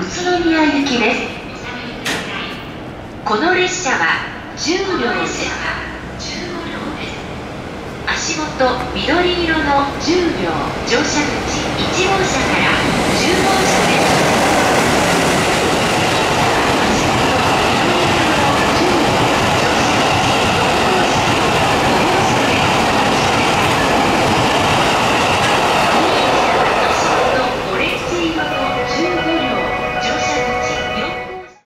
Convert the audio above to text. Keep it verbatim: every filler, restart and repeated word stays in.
都宮行きです。この列車はじゅう両です。足元緑色のじゅう両乗車口いち号車からじゅう号車です。